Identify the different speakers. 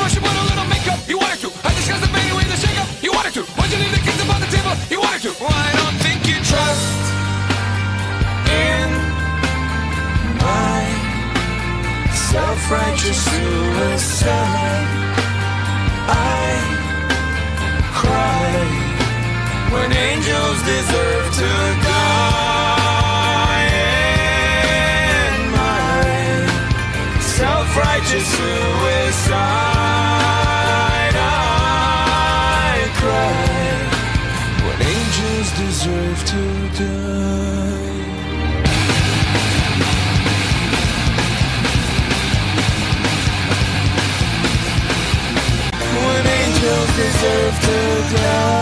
Speaker 1: brush and put a little makeup. You wanted to. I discussed the baby with a shake up. You wanted to. Why'd you leave the kids up on the table? You wanted to. Well, I don't think you trust in my self-righteous suicide. I cry when angels deserve to die. And my self-righteous suicide, I cry when angels deserve to die. When angels deserve to die.